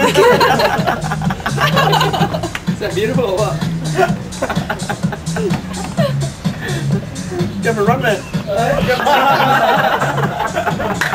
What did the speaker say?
Is that beautiful or what? You have a run, man.